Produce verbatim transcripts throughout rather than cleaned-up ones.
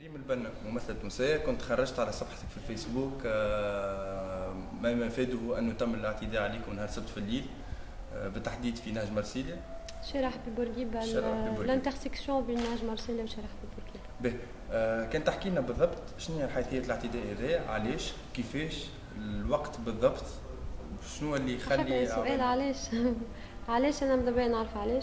ريم البنا ممثلة تونسية، كنت خرجت على صفحتك في الفيسبوك آه، ما مفاده أنه تم الاعتداء عليكم نهار السبت في الليل، آه، بالتحديد في نهج مرسيليا. شارع ببورقيبة، الانترسيكسيون بين نهج مرسيليا وشارع ببورقيبة. به آه، كان تحكي لنا بالضبط شنو هي حيثية الاعتداء هذا، علاش، كيفاش، الوقت بالضبط، شنو اللي يخلي السؤال علاش علاش انا ماذا بيا نعرف علاش.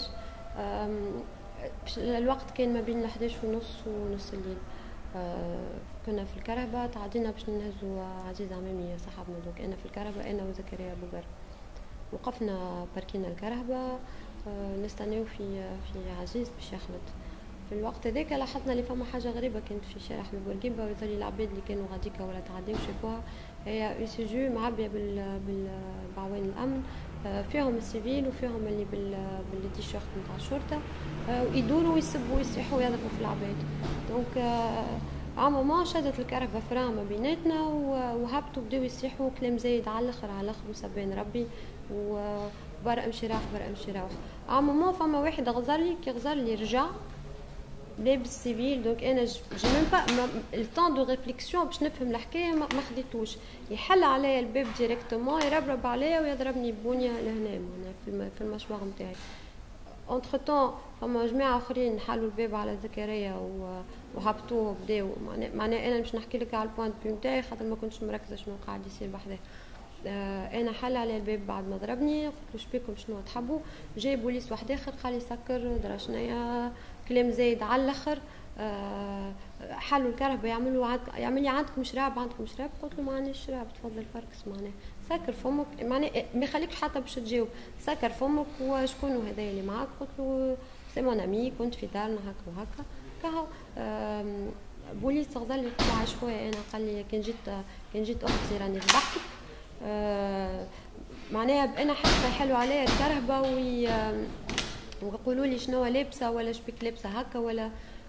الوقت كان ما بين الحداش ونص ونص الليل. كنا في الكرهبة، تعدينا باش نهزو عزيز عمامي صاحبنا، دوك انا في الكرهبة انا وزكريا بوغر، وقفنا باركينا الكرهبة نستناو في في عزيز باش يخلط. في الوقت هذاك لاحظنا اللي فما حاجه غريبه كانت في شارع بورقيبة، ويظل العباد اللي كانوا غاديكا ولا تعداو شافوها، هي اي سي جو معبيه بال بالبعوان الامن، فيهم السيفيل وفيهم اللي بال بالتيشيرت نتاع الشرطه، ويدوروا ويسبوا ويصيحوا ويضربوا في العباد. دونك ا مومون شدت الكرهبه فران ما بيناتنا، وهبطوا بداو يصيحوا كلام زايد على الاخر على الاخر وسبان ربي وبرا امشي راح برا امشي راح. ا مومون فما واحد غزر لي، كي غزر لي رجع لابس سيفيل، دونك انا جي ميم با الطون دو ريفليكسيون باش نفهم الحكايه ما خديتوش، يحل عليا الباب ديريكتومون، يربرب عليا ويضربني بونيه لهنا في في المشوار نتاعي. اونتر طون فما جماعه اخرين حلوا الباب على زكريا وهبطوه بداو، معناها انا مش نحكي لك على البوان دو نتاعي خاطر ما كنتش مركزه شنو قاعد يصير بحذاه. آه انا حل على الباب بعد ما ضربني، قلت له شبيكم شنو تحبوا، جاي بوليس واحد اخر قال لي سكر درا شنيا كلام زايد على الاخر. آه حلوا الكرهبه يعملوا عند... يعمل لي عندكم شراب عندكم شراب، قلت له ما عنديش شراب تفضل فركس، معناها سكر فمك، معناها ما يخليكش حتى باش تجاوب، سكر فمك وشكون هذا اللي معاك، قلت له سي مون امي كنت في دارنا هكا وهكا كهو. آه بوليس غزل لي طلع شويه، انا قال لي كان جيت كان جيت اختي راني ذبحتك. آه معناها انا حتى يحلوا عليا الكرهبه وي ويقولوا لي شنو لابسه ولا شبيك لابسه هكا ولا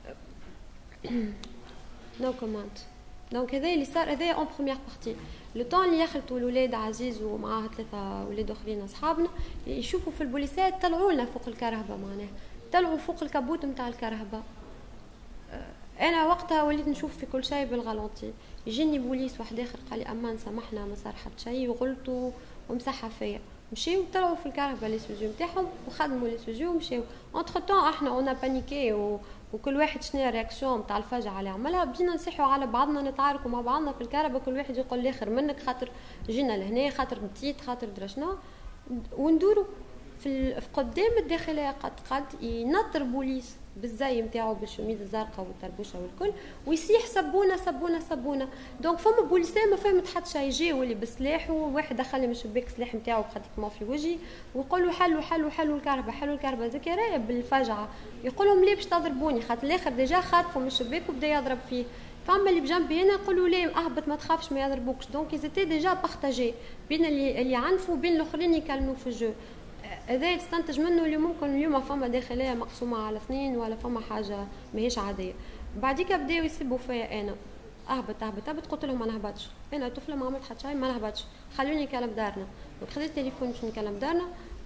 نو كومنت. دونك هذا اللي صار، هذا اون بروميير بارتي. لو طون اللي يخلطوا الاولاد عزيز ومعاه ثلاثه اولاد اخرين اصحابنا يشوفوا في البوليسات طلعوا لنا فوق الكرهبه، معناها طلعوا فوق الكابوت نتاع الكرهبه. انا وقتها وليت نشوف في كل شيء بالغالونتي، يجيني بوليس واحد اخر قال لي امان سامحنا ما صار حتى شيء، وغلطوا ومسحها فيا. مشيو طلعوا في الكرهبه لي سوزيو نتاعهم وخدموا لي سوزيو ومشيو. اونتر طون احنا اون بانيكي و... وكل واحد شنو الرياكسيون نتاع الفجعه اللي عملها، بدينا نصيحوا على بعضنا نتعاركوا مع بعضنا في الكرهبه، كل واحد يقول الاخر منك خاطر جينا لهنا خاطر بتيت خاطر درشنا، وندوروا في, في قدام الداخليه قد قد ينطر بوليس بالزي نتاعو بالشميز الزرقاء والطربوشه والكل ويصيح سبونا سبونا سبونا. دونك فما بوليسيه ما فهمت حتى شيء، جي واللي بسلاح وواحد دخل لي من الشباك سلاح نتاعو بخديك ما في وجهي ويقولوا حلوا حلوا حلوا الكرهبه حلوا الكرهبه. زكريا بالفجعه يقول لهم ليه باش تضربوني خاطر الاخر ديجا خاطفوا من الشباك وبدا يضرب فيه. فما اللي بجنبي هنا يقولوا ليه اهبط ما تخافش ما يضربوكش. دونك يزيتي ديجا بارطاجي بين اللي اللي عنفوا وبين الاخرين يكلموا في الجو. هذا يستنتج منه اللي ممكن اليوم فما داخليه مقسومه على اثنين ولا فما حاجه ماهيش عاديه. بعديك بداو يسبوا فيا انا اهبط اهبط اهبط، قلت لهم ما نهبطش، انا طفله ما عملت حتى شيء ما نهبطش، خلوني نكلم دارنا. خديت التليفون باش نكلم دارنا،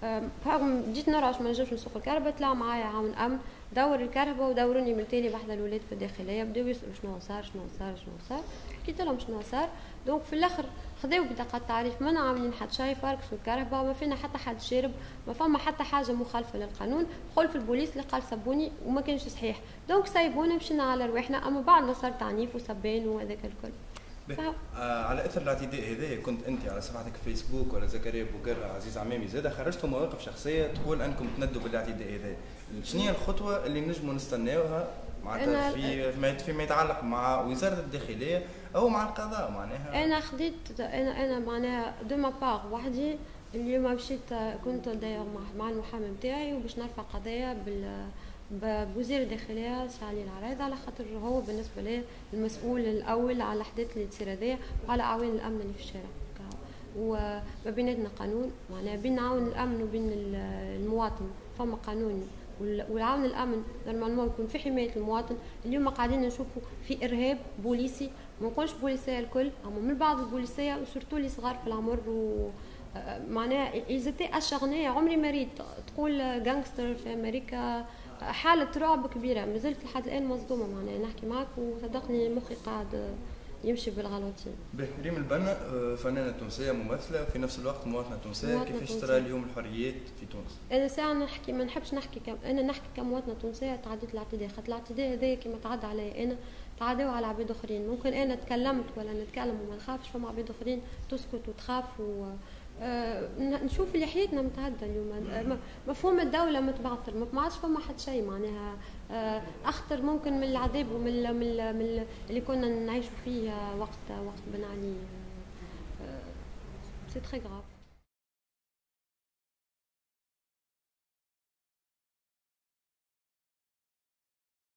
بديت نرعش ما نجمش نسوق الكهرباء، طلع معايا عاون امن دور الكهرباء ودوروني من تاني بحذا الاولاد في الداخليه، بداو يسالوا شنو صار شنو صار شنو صار، حكيت لهم شنو صار. دونك في الاخر خذاو بطاقه تعريف ما عاملين حتى شيء، فركسوا الكهرباء ما فينا حتى حد شارب، ما فما حتى حاجه مخالفه للقانون. قول في البوليس اللي قال سبوني وما كانش صحيح، دونك سايبونا مشينا على رواحنا. اما بعد ما صار تعنيف وسبان وهذاك الكل. آه على اثر الاعتداء هذا كنت انت على صفحتك في فيسبوك ولا زكريا بوغر عزيز عمامي زاده خرجتوا مواقف شخصيه تقول انكم تندوا بالاعتداء هذا، شنو هي الخطوه اللي نجموا نستناوها معناتها في فيما فيما يتعلق مع وزاره الداخليه او مع القضاء؟ معناها انا خديت انا انا معناها دو ما باغ وحدي اليوم مشيت كنت داير مع المحامي نتاعي وباش نرفع قضيه بال بوزير الداخليه سالي العرايض، على خاطر هو بالنسبه لي المسؤول الاول على الاحداث اللي تصير هذيا وعلى اعوان الامن اللي في الشارع. وما بيناتنا قانون، معناها بين عون الامن وبين المواطن فما قانون، والعون الامن نورمالمون يكون في حمايه المواطن. اليوم قاعدين نشوفوا في ارهاب بوليسي، ما نقولش بوليسيه الكل، اما من بعض البوليسيه وسورتو اللي صغار في العمر و معناها إيزيتي أشغنية. عمري ما ريت تقول جانغستر في أمريكا حالة رعب كبيرة، مازلت لحد الآن مصدومة معناها نحكي معك وصدقني مخي قاعد يمشي بالغلطين. ريم البنا فنانة تونسية ممثلة في نفس الوقت مواطنة تونسية، كيفاش ترى اليوم الحريات في تونس؟ أنا ساعة نحكي ما نحبش نحكي كم أنا نحكي كمواطنة تونسية تعديت الاعتداء، خاطر الاعتداء هذايا كيما تعدى علي أنا تعداوا على عباد أخرين، ممكن أنا تكلمت ولا نتكلم وما نخافش، فما عباد أخرين تسكت وتخاف و آه نشوف اللي حياتنا متعدى اليوم. آه مفهوم الدولة متبعثر، ما عادش فما حد شيء معناها آه أخطر ممكن من العذاب ومن من, من اللي كنا نعيشوا فيه وقت وقت بن علي. آه سي تري غراف.